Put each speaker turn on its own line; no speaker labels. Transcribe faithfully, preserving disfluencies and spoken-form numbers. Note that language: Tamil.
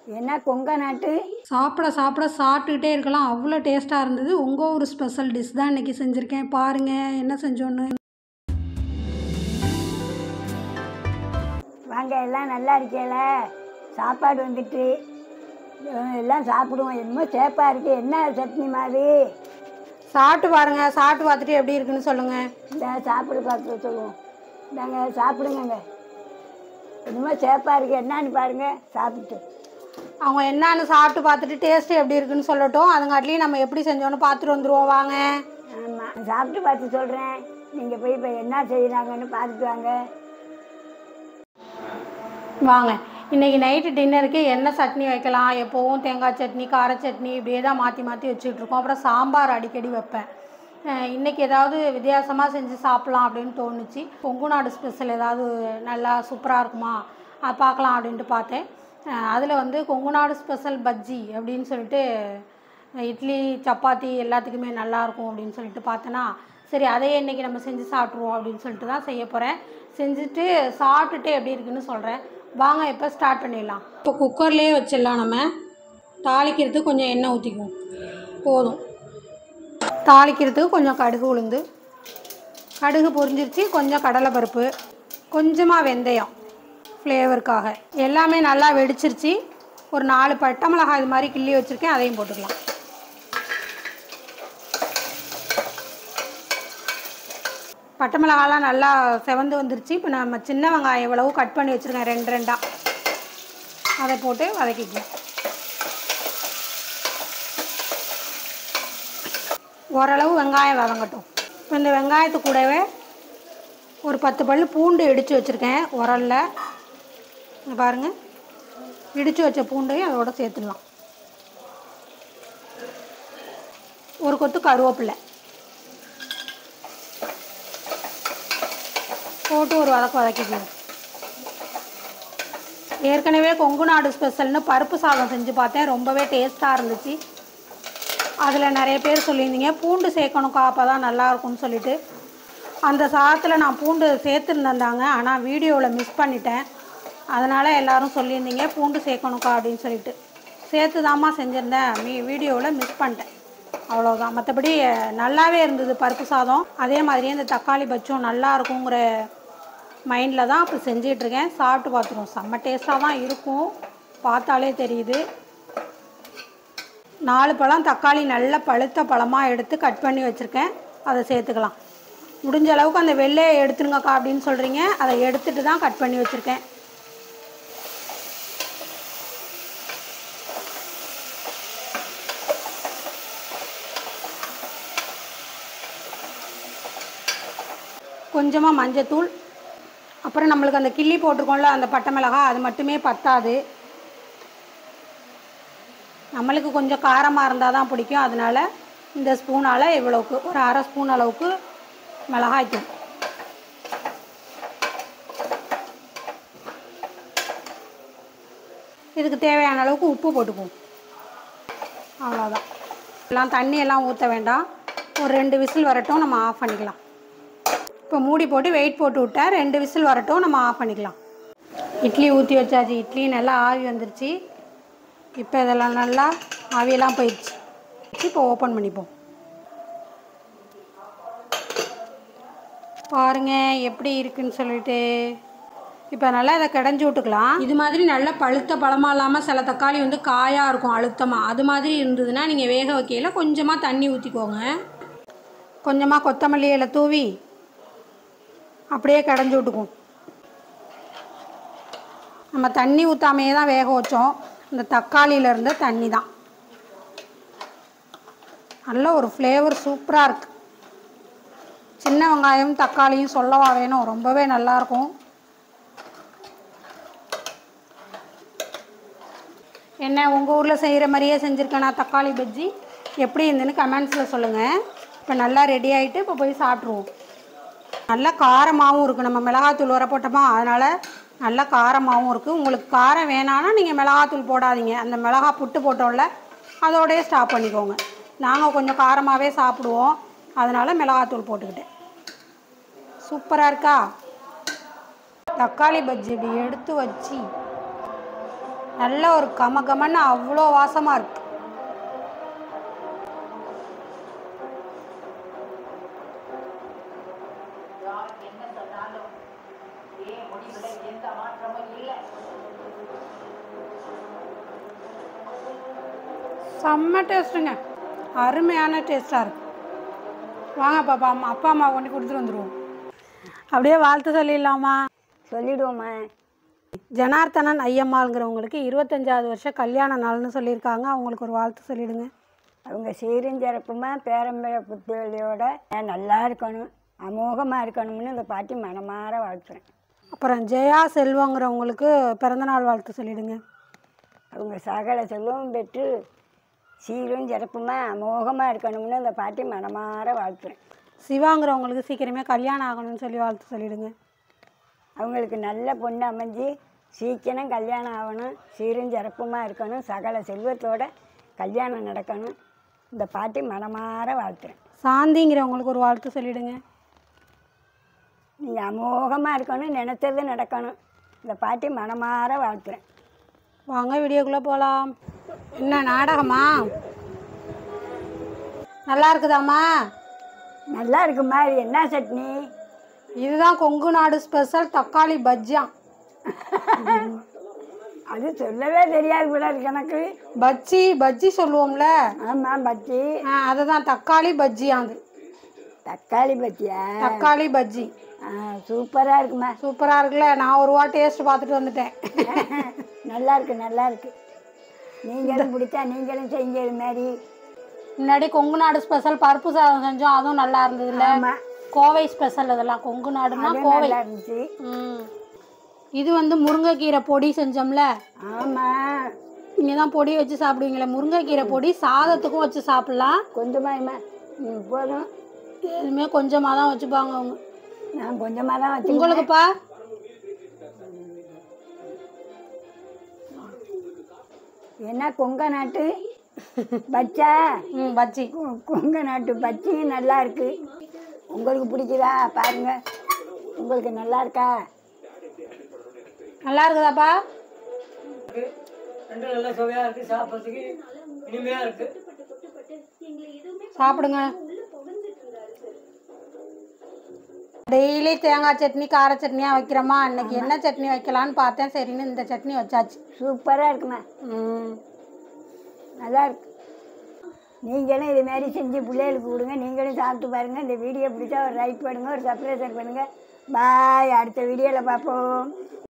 என்ன கொங்க நாட்டு
சாப்பிட சாப்பிட சாப்பிட்டுக்கிட்டே இருக்கலாம். அவ்வளோ டேஸ்ட்டாக இருந்தது. உங்கள் ஊர் ஸ்பெஷல் டிஷ் தான் இன்றைக்கி செஞ்சுருக்கேன். பாருங்கள் என்ன செஞ்சோன்னு.
வாங்க எல்லாம் நல்லா இருக்கேல. சாப்பாடு வந்துட்டு எல்லாம் சாப்பிடுவோம். என்னமோ சேப்பாக இருக்குது. என்ன சட்னி மாதிரி?
சாப்பிட்டு பாருங்கள். சாப்பிட்டு பார்த்துட்டு எப்படி இருக்குன்னு சொல்லுங்கள்.
இந்த சாப்பிடு பார்த்து சொல்லுவோம். இந்தாங்க சாப்பிடுங்க. என்னமோ சேப்பாக இருக்குது. என்னான்னு பாருங்கள். சாப்பிட்டு
அவங்க என்னான்னு சாப்பிட்டு பார்த்துட்டு டேஸ்ட்டு எப்படி இருக்குன்னு சொல்லட்டும். அதுங்காட்டிலையும் நம்ம எப்படி செஞ்சோன்னு பார்த்துட்டு வந்துடுவோம். வாங்க.
ஆமாம், சாப்பிட்டு பார்த்து சொல்கிறேன். நீங்கள் போய் இப்போ என்ன செய்கிறாங்கன்னு பார்த்துட்டு வாங்க.
வாங்க. இன்றைக்கி நைட்டு டின்னருக்கு என்ன சட்னி வைக்கலாம்? எப்போவும் தேங்காய் சட்னி, கார சட்னி இப்படியே தான் மாற்றி மாற்றி வச்சுட்ருக்கோம். அப்புறம் சாம்பார் அடிக்கடி வைப்பேன். இன்றைக்கி ஏதாவது வித்தியாசமாக செஞ்சு சாப்பிட்லாம் அப்படின்னு தோணுச்சு. கொங்கு நாடு ஸ்பெஷல் ஏதாவது நல்லா சூப்பராக இருக்குமா அது பார்க்கலாம் அப்படின்ட்டு பார்த்தேன். அதில் வந்து கொங்கு நாடு ஸ்பெஷல் பஜ்ஜி அப்படின்னு சொல்லிட்டு இட்லி சப்பாத்தி எல்லாத்துக்குமே நல்லாயிருக்கும் அப்படின்னு சொல்லிட்டு பார்த்தேன்னா, சரி அதையே இன்றைக்கி நம்ம செஞ்சு சாப்பிட்ருவோம் அப்படின்னு சொல்லிட்டு தான் செய்ய போகிறேன். செஞ்சுட்டு சாப்பிட்டுட்டு எப்படி இருக்குன்னு சொல்கிறேன். வாங்க இப்போ ஸ்டார்ட் பண்ணிடலாம். இப்போ குக்கர்லேயே வச்சிடலாம். நம்ம தாளிக்கிறதுக்கு கொஞ்சம் எண்ணெய் ஊற்றிக்குவோம். போதும். தாளிக்கிறதுக்கு கொஞ்சம் கடுகு உளுந்து, கடுகு பொரிஞ்சிருச்சு. கொஞ்சம் கடலைப்பருப்பு, கொஞ்சமாக வெந்தயம் ஃப்ளேவருக்காக. எல்லாமே நல்லா வெடிச்சிருச்சு. ஒரு நாலு பட்டை மிளகாய் இது மாதிரி கிள்ளி வச்சுருக்கேன். அதையும் போட்டுக்கலாம். பட்டை மிளகாலாம் நல்லா செவந்து வந்துருச்சு. இப்போ நம்ம சின்ன வெங்காயம் எவ்வளவு கட் பண்ணி வச்சுருக்கேன் ரெண்டு ரெண்டாக, அதை போட்டு வதக்கிக்கலாம். ஓரளவு வெங்காயம் வதங்கட்டும். இப்போ இந்த வெங்காயத்து கூடவே ஒரு பத்து பல் பூண்டு இடித்து வச்சுருக்கேன் உரலில். பாருங்கள், இடித்து வச்ச பூண்டையும் அதோட சேர்த்துடலாம். ஒரு கொத்து கருவேப்பிலை போட்டு ஒரு வதக்கு வதக்கிக்கலாம். ஏற்கனவே கொங்கு நாடு ஸ்பெஷல்னு பருப்பு சாதம் செஞ்சு பார்த்தேன். ரொம்பவே டேஸ்ட்டாக இருந்துச்சு. அதில் நிறைய பேர் சொல்லியிருந்தீங்க பூண்டு சேர்க்கணுக்கா அப்போ தான் நல்லாயிருக்கும்னு சொல்லிட்டு. அந்த சாதத்தில் நான் பூண்டு சேர்த்துருந்தாங்க, ஆனால் வீடியோவில் மிஸ் பண்ணிட்டேன். அதனால் எல்லோரும் சொல்லியிருந்தீங்க பூண்டு சேர்க்கணுக்கா அப்படின்னு சொல்லிட்டு. சேர்த்து தாம்மா செஞ்சுருந்தேன். மீ வீடியோவில் மிஸ் பண்ணிட்டேன். அவ்வளோதான். மற்றபடி நல்லாவே இருந்தது பருப்பு சாதம். அதே மாதிரியே இந்த தக்காளி பச்சும் நல்லா இருக்குங்கிற மைண்டில் தான் இப்போ செஞ்சிகிட்ருக்கேன். சாப்பிட்டு பார்த்துருவோம். செம்ம டேஸ்ட்டாக தான் இருக்கும், பார்த்தாலே தெரியுது. நாலு பழம் தக்காளி நல்ல பழுத்த பழமாக எடுத்து கட் பண்ணி வச்சுருக்கேன். அதை சேர்த்துக்கலாம். முடிஞ்ச அளவுக்கு அந்த வெள்ளையை எடுத்துருங்கக்கா அப்படின்னு சொல்கிறீங்க. அதை எடுத்துகிட்டு தான் கட் பண்ணி வச்சுருக்கேன். கொஞ்சமாக மஞ்சத்தூள், அப்புறம் நம்மளுக்கு அந்த கிள்ளி போட்டிருக்கோம்ல அந்த பட்டை மிளகாய், அது மட்டுமே பத்தாது. நம்மளுக்கு கொஞ்சம் காரமாக இருந்தால் தான் பிடிக்கும். அதனால் இந்த ஸ்பூனால் இவ்வளோக்கு ஒரு அரை ஸ்பூன் அளவுக்கு மிளகாய்த்தூள். இதுக்கு தேவையான அளவுக்கு உப்பு போட்டுக்குவோம். அவ்வளோதான். எல்லாம் தண்ணியெல்லாம் ஊற்ற வேண்டாம். ஒரு ரெண்டு விசில் வரட்டும், நம்ம ஆஃப் பண்ணிக்கலாம். இப்போ மூடி போட்டு வெயிட் போட்டு விட்டேன். ரெண்டு விசில் வரட்டும், நம்ம ஆஃப் பண்ணிக்கலாம். இட்லி ஊற்றி வச்சாச்சு. இட்லி நல்லா ஆவி வந்துருச்சு. இப்போ இதெல்லாம் நல்லா ஆவியெல்லாம் போயிடுச்சு. இப்போ ஓப்பன் பண்ணிப்போம். பாருங்கள் எப்படி இருக்குன்னு சொல்லிட்டு. இப்போ நல்லா இதை கடைஞ்சி விட்டுக்கலாம். இது மாதிரி நல்லா பழுத்த பழமாக இல்லாமல் சில தக்காளி வந்து காயாக இருக்கும் அழுத்தமாக. அது மாதிரி இருந்ததுன்னா நீங்கள் வேக வைக்கையில் கொஞ்சமாக தண்ணி ஊற்றிக்கோங்க. கொஞ்சமாக கொத்தமல்லி இலை தூவி அப்படியே கடைஞ்சி விட்டுக்குவோம். நம்ம தண்ணி ஊற்றாமையே தான் வேக வச்சோம். இந்த தக்காளியில் இருந்த தண்ணி தான். நல்ல ஒரு ஃப்ளேவர் சூப்பராக இருக்குது. சின்ன வெங்காயம் தக்காளியும் சொல்லவா வேணும், ரொம்பவே நல்லாயிருக்கும். என்ன உங்கள் ஊரில் செய்கிற மாதிரியே செஞ்சுருக்கேனா தக்காளி பஜ்ஜி? எப்படி இருந்துன்னு கமெண்ட்ஸில் சொல்லுங்கள். இப்போ நல்லா ரெடி ஆகிட்டு இப்போ போய் சாப்பிட்ருவோம். நல்லா காரமாகவும் இருக்குது. நம்ம மிளகாத்தூள் வர போட்டோமா, அதனால் நல்லா காரமாகவும் இருக்குது. உங்களுக்கு காரம் வேணான்னா நீங்கள் மிளகாத்தூள் போடாதீங்க. அந்த மிளகா புட்டு போட்டோம்ல அதோடய ஸ்டாப் பண்ணிக்கோங்க. நாங்கள் கொஞ்சம் காரமாகவே சாப்பிடுவோம், அதனால் மிளகாத்தூள் போட்டுக்கிட்டேன். சூப்பராக இருக்கா? தக்காளி பஜ்ஜி இப்படி எடுத்து வச்சு நல்ல ஒரு கம கமன்னு அவ்வளோ வாசமாக இருக்கு. செம்ம டேஸ்ட்டுங்க, அருமையான டேஸ்ட்டாக இருக்கு. வாங்க பாப்பா, அம்மா அப்பா அம்மா கொண்டு கொடுத்துட்டு வந்துடுவோம். அப்படியே வாழ்த்து சொல்லிடலாமா?
சொல்லிடுவோம்மா.
ஜனார்த்தனன் ஐயம்மாளுங்கிறவங்களுக்கு இருபத்தஞ்சாவது வருஷம் கல்யாண நாள்னு சொல்லியிருக்காங்க. அவங்களுக்கு ஒரு வாழ்த்து சொல்லிடுங்க.
அவங்க சீரும் சிறப்புமா பேரம்பர புத்தியோட நல்லா இருக்கணும், அமோகமாக இருக்கணும்னு இந்த பாட்டி மனமாற வாழ்த்துறேன்.
அப்புறம் ஜெயா செல்வங்கிறவங்களுக்கு பிறந்தநாள் வாழ்த்து சொல்லிடுங்க.
அவங்க சகல செல்வம் பெற்று சீரும் சிறப்புமா அமோகமாக இருக்கணும்னு இந்த பாட்டி மனமாற வாழ்த்துறேன்.
சிவாங்கிறவங்களுக்கு சீக்கிரமே கல்யாணம் ஆகணும்னு சொல்லி வாழ்த்து சொல்லிடுங்க.
அவங்களுக்கு நல்ல பொண்ணு அமைஞ்சு சீக்கிரம் கல்யாணம் ஆகணும், சீரும் சிறப்புமாக இருக்கணும், சகல செல்வத்தோட கல்யாணம் நடக்கணும், இந்த பாட்டி மனமாற வாழ்த்துறேன்.
சாந்திங்கிறவங்களுக்கு ஒரு வாழ்த்து சொல்லிடுங்க.
நீங்கள் அமோகமாக இருக்கணும், நினைத்தது நடக்கணும், இந்த பாட்டி மனமாற வாழ்த்துறேன்.
வாங்க வீடியோக்குள்ளே போகலாம். என்ன நாடகமா? நல்லா இருக்குதாம்மா?
நல்லா இருக்குமா. இது என்ன சட்னி?
இதுதான் கொங்கு நாடு ஸ்பெஷல் தக்காளி பஜ்ஜியா.
அது சொல்லவே தெரியாது கூட இருக்கு எனக்கு.
பஜ்ஜி பஜ்ஜி சொல்லுவோம்ல.
ஆமாம், பஜ்ஜி.
ஆ அதுதான் தக்காளி பஜ்ஜியா. அது
தக்காளி பஜ்ஜியா?
தக்காளி பஜ்ஜி.
ஆ சூப்பராக இருக்குமா.
சூப்பராக இருக்குல்ல. நான் ஒரு வா டேஸ்ட் பார்த்துட்டு வந்துட்டேன்.
நல்லா இருக்கு, நல்லா இருக்கு. நீங்களும் பிடிச்சா நீங்களும் செய்யுங்க. இது மாதிரி
முன்னாடி கொங்கு நாடு ஸ்பெஷல் பருப்பு சாதம் செஞ்சோம், அதுவும் நல்லா இருந்ததுல்ல.
ஆமாம்,
கோவை ஸ்பெஷல். இதெல்லாம் கொங்கு நாடுனா கோவை
நல்லா இருந்துச்சு.
ம் இது வந்து முருங்கைக்கீரை பொடி செஞ்சோம்ல.
ஆமாம்,
நீங்கள் தான் பொடி வச்சு சாப்பிடுவீங்களே, முருங்கைக்கீரை பொடி சாதத்துக்கும் வச்சு சாப்பிட்லாம்.
கொஞ்சமாக ம் போதும்.
எதுவுமே கொஞ்சமாக தான் வச்சுப்பாங்க அவங்க.
நான் கொஞ்சமாக தான் வச்சு.
உங்களுக்குப்பா?
என்ன கொங்க நாட்டு பச்சா?
ம் பஜ்ஜி.
கொங்க நாட்டு பச்சியும் நல்லா இருக்கு. உங்களுக்கு பிடிக்குதா பாருங்க. உங்களுக்கு நல்லா இருக்கா?
நல்லா இருக்குதாப்பா?
ரெண்டும் நல்லா சுவையாக இருக்குது, சாப்பிட்றதுக்கு இனிமையாக இருக்குது.
சாப்பிடுங்க. டெய்லி தேங்காய் சட்னி கார சட்னியாக வைக்கிறோமா, இன்னைக்கு என்ன சட்னி வைக்கலான்னு பார்த்தேன். சரின்னு இந்த சட்னி வச்சாச்சு.
சூப்பராக இருக்குமா.
ம்
நல்லா இருக்கு. நீங்களும் இது மாதிரி செஞ்சு பிள்ளைகளுக்கு கொடுங்க. நீங்களும் சாப்பிட்டு பாருங்கள். இந்த வீடியோ பிடிச்சா ஒரு லைக் பண்ணுங்கள், ஒரு சப்ஸ்கிரைப் பண்ணுங்கள். பாய். அடுத்த வீடியோவில் பார்ப்போம்.